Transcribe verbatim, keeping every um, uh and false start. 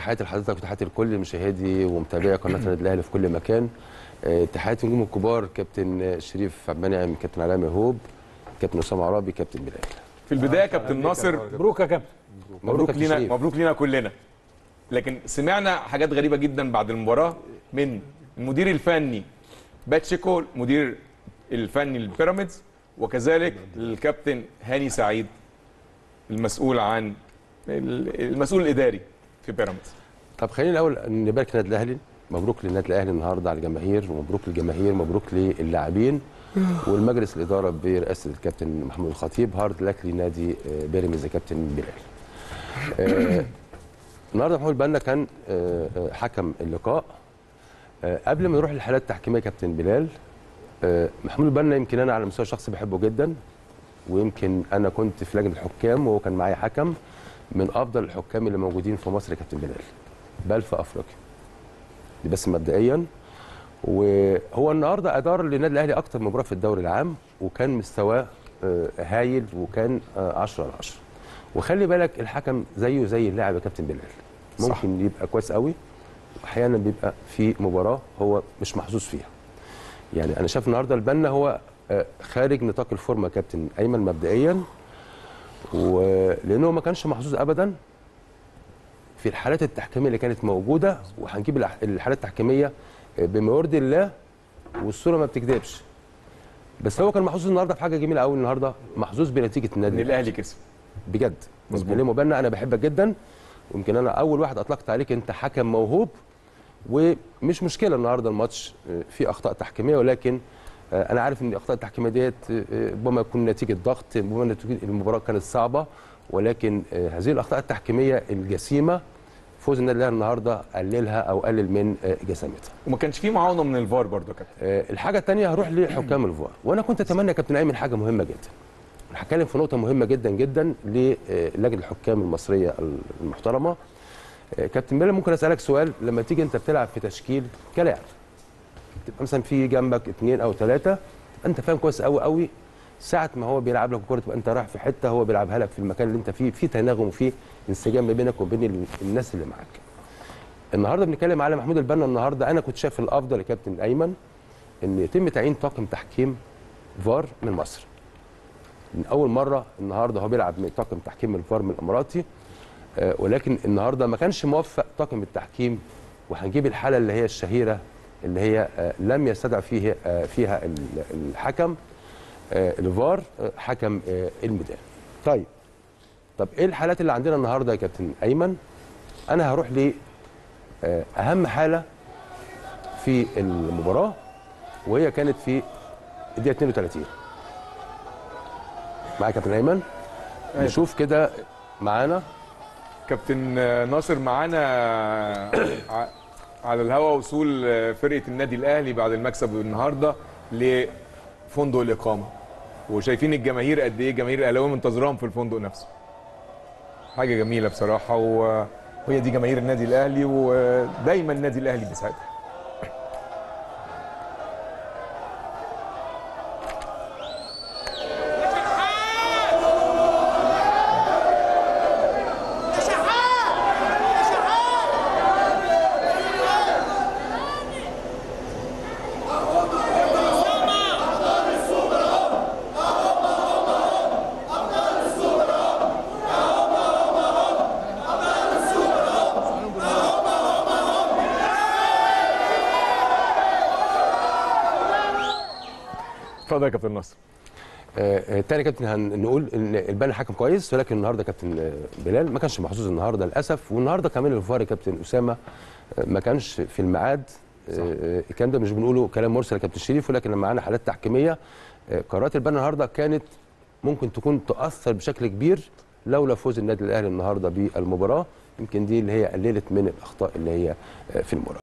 تحياتي لحضرتك وتحياتي لكل مشاهدي ومتابعي قناه النادي الاهلي في كل مكان. تحياتي النجوم الكبار كابتن شريف عبد المنعم، كابتن علاء مهوب، كابتن اسامه عرابي، كابتن بلال. في البدايه كابتن ناصر، مبروك يا كابتن. مبروك لينا، مبروك لينا كلنا. لكن سمعنا حاجات غريبه جدا بعد المباراه من المدير الفني باتشيكو، المدير الفني للبيراميدز، وكذلك الكابتن هاني سعيد المسؤول عن المسؤول الاداري في بيراميدز. طب خلينا الاول نبارك للنادي الاهلي، مبروك للنادي الاهلي النهارده على الجماهير، ومبروك للجماهير، مبروك للاعبين والمجلس الاداره برئاسه الكابتن محمود الخطيب. هارد لك لنادي بيراميدز يا كابتن بلال. آه النهارده محمود البنا كان آه حكم اللقاء. آه قبل ما نروح للحالات التحكيميه كابتن بلال، آه محمود البنا يمكن انا على المستوى الشخصي بحبه جدا، ويمكن انا كنت في لجنه الحكام وهو كان معايا حكم من افضل الحكام اللي موجودين في مصر يا كابتن بلال، بل في افريقيا. دي بس مبدئيا. وهو النهارده ادار للنادي الاهلي اكتر من مباراه في الدوري العام، وكان مستواه هايل، وكان عشرة على عشرة. وخلي بالك الحكم زيه زي اللاعب يا كابتن بلال، ممكن صح. يبقى كويس قوي، واحيانا بيبقى في مباراه هو مش محظوظ فيها. يعني انا شايف النهارده البنا هو خارج نطاق الفورمه يا كابتن ايمن مبدئيا، ولانه ما كانش محظوظ ابدا في الحالات التحكيميه اللي كانت موجوده. وهنجيب الحالات التحكيميه بما يرضي الله، والصوره ما بتكذبش. بس هو كان محظوظ النهارده في حاجه جميله قوي، النهارده محظوظ بنتيجه النادي الاهلي كسب بجد. مظبوط. مبنى انا بحبك جدا، ويمكن انا اول واحد اطلقت عليك، انت حكم موهوب، ومش مشكله النهارده الماتش فيه اخطاء تحكيميه، ولكن انا عارف ان الاخطاء التحكيميه ديت ربما يكون نتيجه ضغط، ربما نتيجه المباراه كانت صعبه، ولكن هذه الاخطاء التحكيميه الجسيمه فوز النادي الاهلي النهارده قللها او قلل من جسامتها. وما كانش فيه معاونه من الفار برضه يا كابتن. الحاجه الثانيه هروح لحكام الفار، وانا كنت اتمنى يا كابتن ايمن حاجه مهمه جدا. هتكلم في نقطه مهمه جدا جدا للجنه الحكام المصريه المحترمه. كابتن بلال، ممكن اسالك سؤال؟ لما تيجي انت بتلعب في تشكيل كلاعب، تبقى مثلا في جنبك اثنين او ثلاثه، انت فاهم كويس قوي قوي ساعه ما هو بيلعب لك الكوره تبقى انت رايح في حته، هو بيلعبها لك في المكان اللي انت فيه، في تناغم وفي انسجام ما بينك وبين الناس اللي معاك. النهارده بنتكلم على محمود البنا. النهارده انا كنت شايف الافضل يا كابتن ايمن ان يتم تعيين طاقم تحكيم فار من مصر. من اول مره النهارده هو بيلعب من طاقم تحكيم الفار من الاماراتي، آه ولكن النهارده ما كانش موفق طاقم التحكيم. وهنجيب الحاله اللي هي الشهيره اللي هي آه لم يستدعى فيه آه فيها الحكم آه الفار آه حكم آه الميدان. طيب طب ايه الحالات اللي عندنا النهارده يا كابتن ايمن؟ انا هروح ل آه اهم حاله في المباراه، وهي كانت في الدقيقه اثنين وثلاثين. معايا كابتن ايمن؟ أيوة. نشوف كده معانا كابتن ناصر معانا على الهواء وصول فرقه النادي الاهلي بعد المكسب النهارده لفندق الاقامه، وشايفين الجماهير قد ايه، جماهير الاهلاويه منتظراهم في الفندق نفسه. حاجه جميله بصراحه، وهي دي جماهير النادي الاهلي، ودايما النادي الاهلي بيساعدها. اتفضل يا كابتن ناصر. آه تاني كابتن هنقول ان البنا حكم كويس، ولكن النهارده كابتن بلال ما كانش محظوظ النهارده للاسف. والنهارده كمان الفار يا كابتن اسامه ما كانش في الميعاد. آه الكلام ده مش بنقوله كلام مرسل يا كابتن شريف، ولكن لما معانا حالات تحكيميه آه قرارات البنا النهارده كانت ممكن تكون تاثر بشكل كبير لولا فوز النادي الاهلي النهارده بالمباراه. يمكن دي اللي هي قللت من الاخطاء اللي هي في المباراه.